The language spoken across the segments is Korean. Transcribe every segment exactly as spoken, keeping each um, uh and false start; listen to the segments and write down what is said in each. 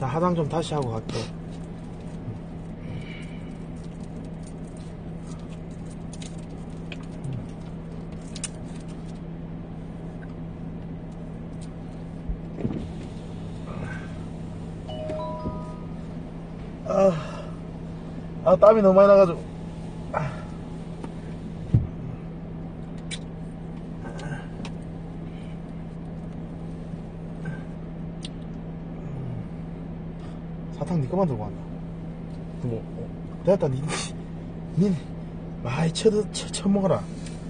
자, 하단 좀 다시 하고 갈게. 아, 아 땀이 너무 많이 나가지고. 사탕 니 거만 들고 왔나? 뭐, 어, 됐다. 니, 니, 많이 쳐, 쳐, 쳐 먹어라.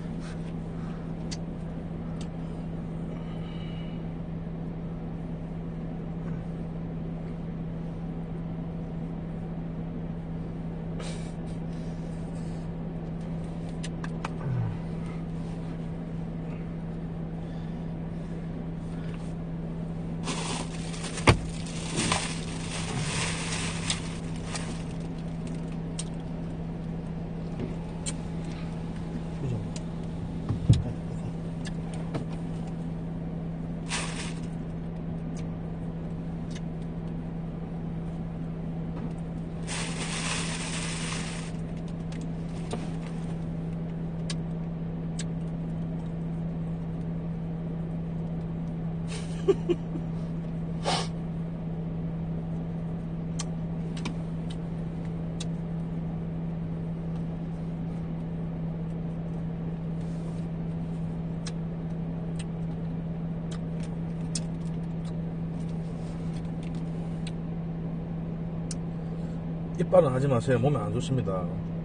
이빨은 하지 마세요. 몸에 안 좋습니다.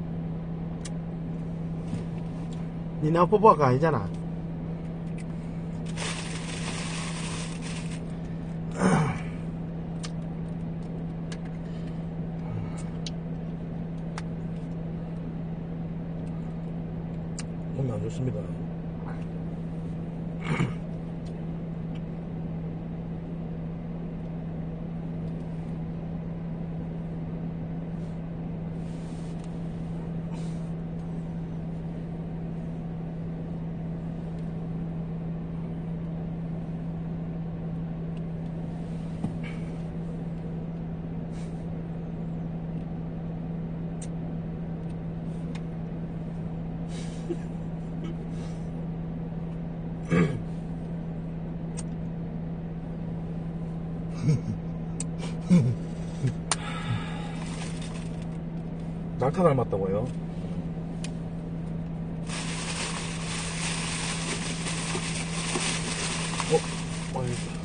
니네 뽀뽀가 아니잖아. 몸에 안 좋습니다. 낙타 닮았다고요? 어? 어이.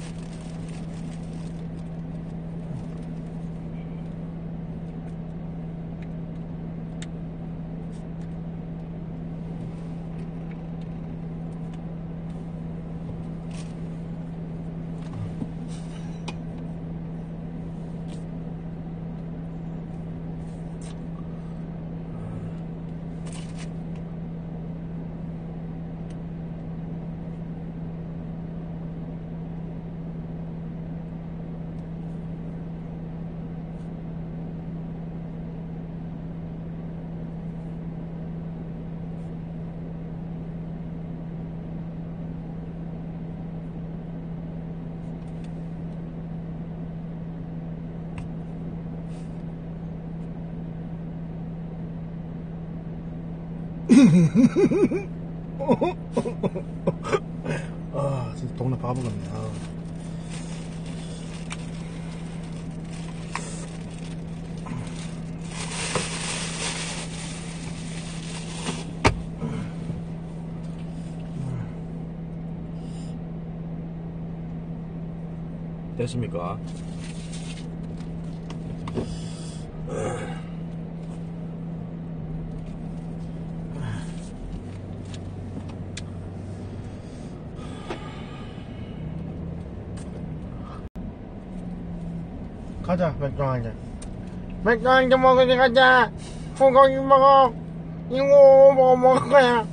아, 진짜 동네 바보 같네. 아. 됐습니까? 가자, 맥주 한잔. 맥주 한잔 먹으러 가자. 불고기 먹어. 이거 뭐 먹을 거야.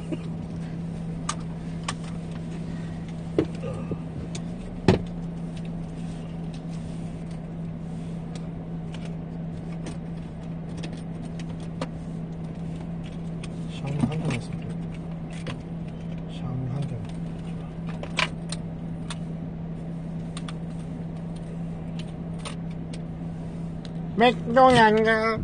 샤워 한잔 했습니다. 샤워 한잔. 맥도날드.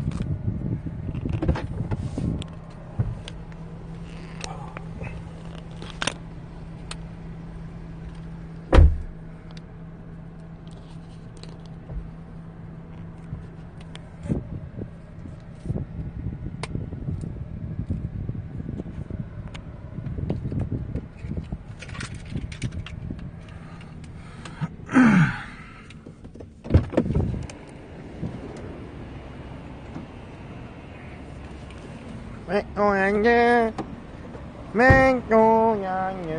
맥도날드, 맥도날드,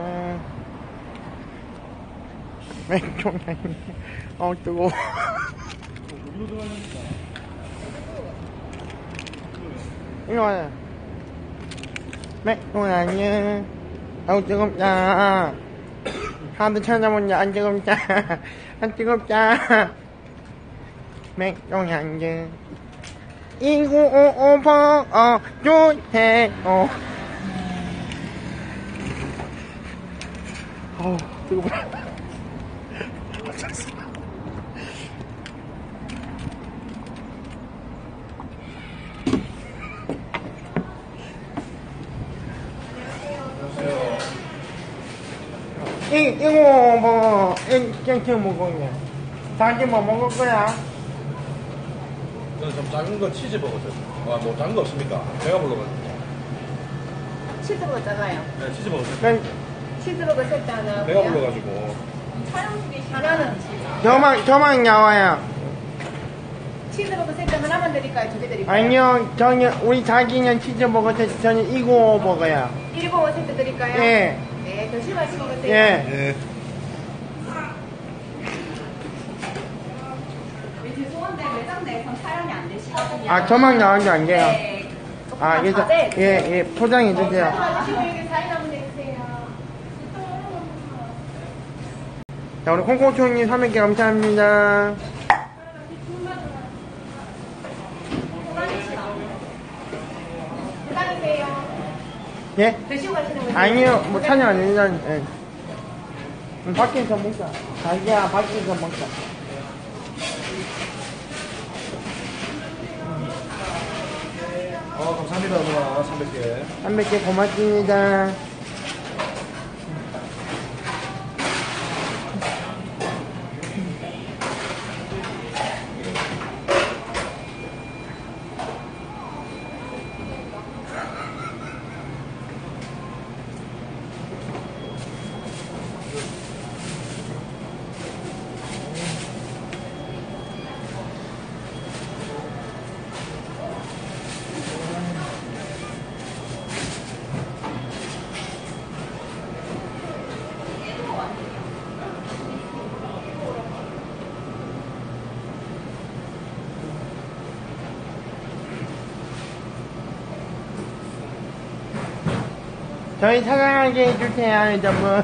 맥도날드. 어, 뜨거워. 이거 봐요. 맥도날드. 어우, 뜨겁다. 하도 찾아보니 안 뜨겁다. 안 뜨겁다. 맥도날드. 이구오오 버거 주세요. 어우, 뜨거워. 이, 이거 뭐, 이, 깽깽 먹었냐? 자기 뭐 먹을 거야? 저는 좀 작은 거 치즈 버거죠. 아, 뭐 작은 거 없습니까? 배가 불러가지고. 치즈버거 작아요. 네, 치즈 버거. 난, 치즈버거 세트 하나. 배가 불러가지고. 촬영 중에 하나는 저만, 저만 나와요. 치즈버거 세트 하나만 드릴까요? 두 개 드릴까요? 아니요, 저는, 우리 자기는 치즈 먹을 때, 저는 이거 먹어요. 일버거 세트 드릴까요? 예. 네, 조심하시고 먹으세요. 예. 네. 네, 죄송한데 매장 내에선 촬영이 안 되시거든요. 아, 저만 나와도 안 돼요. 네. 아, 그래서, 예, 예, 포장해주세요. 조심하시고 여기 사인 한번 내주세요. 자, 우리 콩콩초님 삼백 개 감사합니다. 부담이세요. 예? 드시고 가시는 거예요? 아니요, 뭐, 찬양 안 된다. 예. 음, 밖에서 먹자. 자기야, 밖에서 먹자. 어, 감사합니다, 누나. 삼백 개. 삼백 개 고맙습니다. 저희 사랑하게 해주세요, 여러분.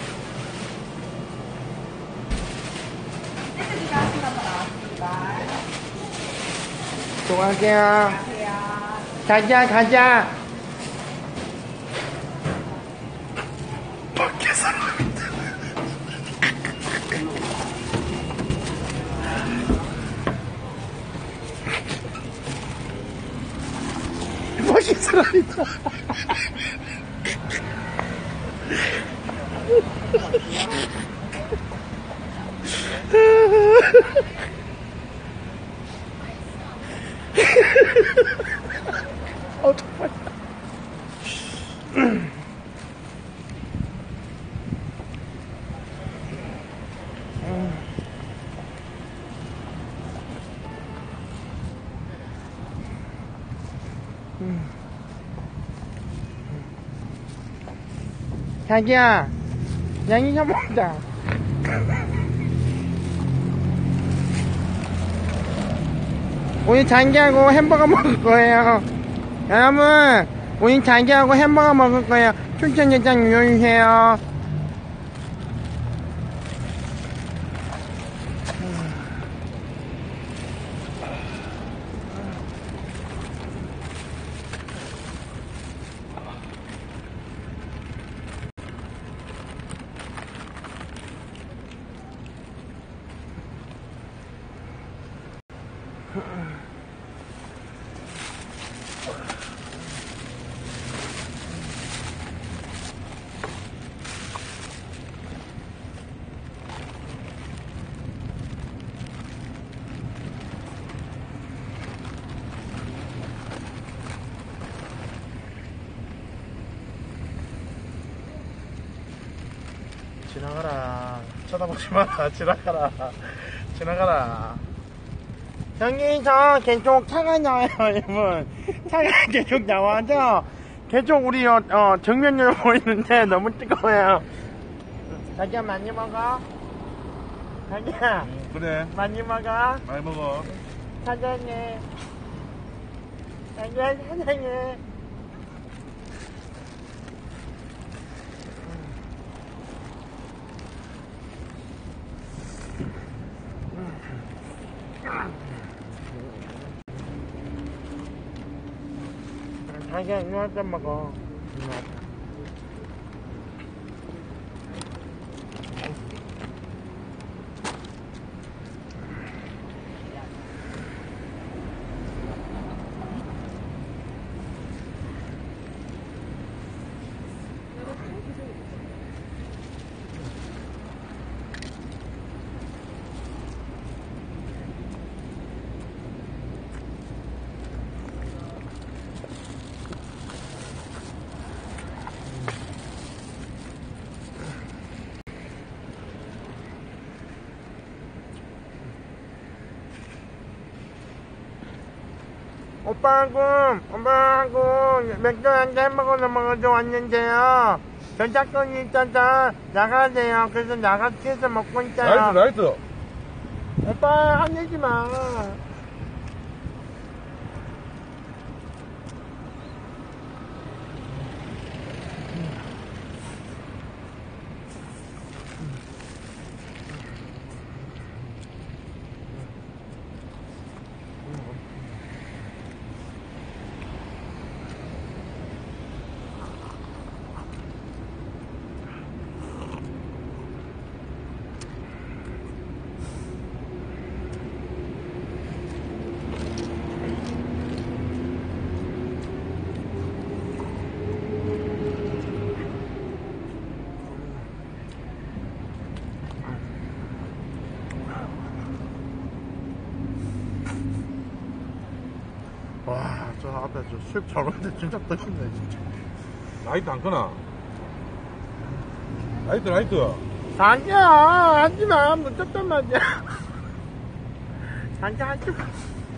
세트기가 하신 한번 나왔습니다. 수고하세요. 안녕하세요. 가자, 가자. 밖에 사람인데. 밖에 사람이다. 어, 정말. 자기야, 양이 좀 먹자. 우리 자기하고 햄버거 먹을 거예요. 여러분, 우리 자기하고 햄버거 먹을 거예요. 추천 예장 눌러주세요. 지나가라. 쳐다보지 마라. 지나가라. 지나가라. 여기서 계속 차가 나와요, 여러분. 차가 계속 나와서 계속 우리 어, 어, 정면으로 보이는데 너무 뜨거워요. 자기야, 많이 먹어? 자기야, 그래. 많이 먹어? 많이 먹어. 사랑해. 자기야, 사랑해. 자기야, 이거 한 잔 먹어. 이거 한 잔. 오빠하고, 엄마하고 맥주 한잔 햄버거 먹어서 왔는데요. 전작권이 있어서 나가야 돼요. 그래서 나가서 먹고 있어요. 라이트, 라이트. 오빠, 화내지 마. 와, 저 앞에 저 수육 저런데 진짜 멋있네, 진짜. 라이트 안 끄나? 라이트, 라이트. 자기야, 하지 마. 무섭단 말이야. 자기야, 하지 마.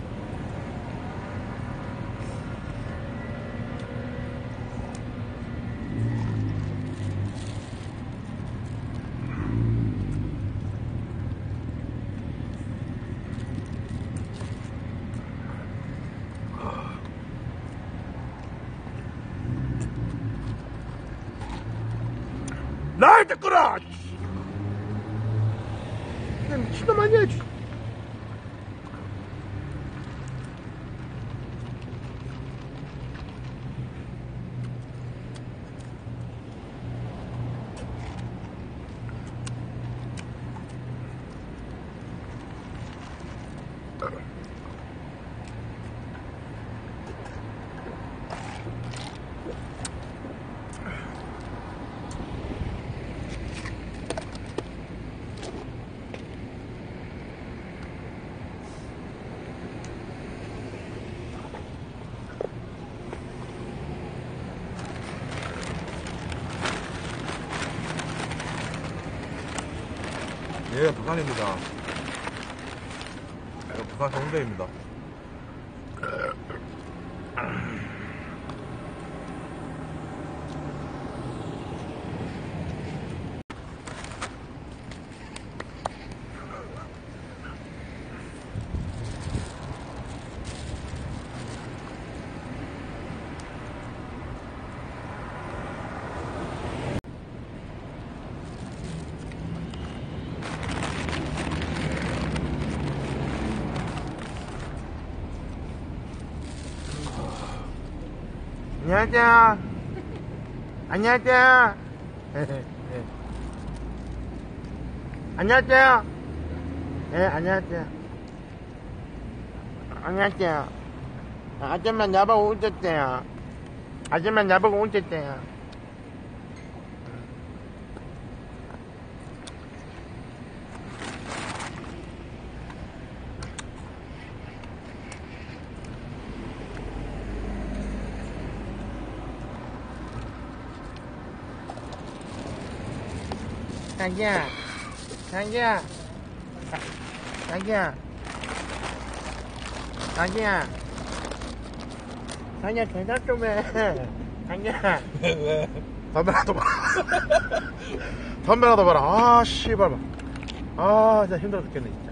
라이트 끄라! 미친놈 아니야. 예, 부산입니다. 예, 부산 정대입니다. 안녕하세요. 안녕하세요. 안녕하세요. 네, 안녕하세요. 안녕하세요. 아줌마 나보고 웃었대요. 아줌마 나보고 웃었대요. 자기야, 자기야, 자, 자기야, 자기야, 자기야 대답 좀 해. 자기야. 왜, 왜? 담배라도 봐라. 담배라도 봐라. 아, 씨발. 아, 진짜 힘들어 죽겠네.